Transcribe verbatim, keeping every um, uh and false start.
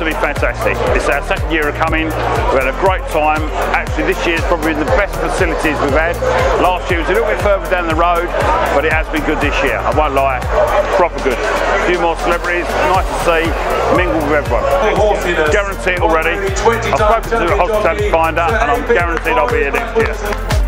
absolutely fantastic. It's our second year of coming. We had a great time. Actually, this year's probably the best facilities we've had. Last year was a little bit further down the road, but it has been good this year. I won't lie, proper good. A few more celebrities, nice to see, mingle with everyone. Guarantee it already. I've spoken to the hospitality finder, and I'm guaranteed I'll be here next year.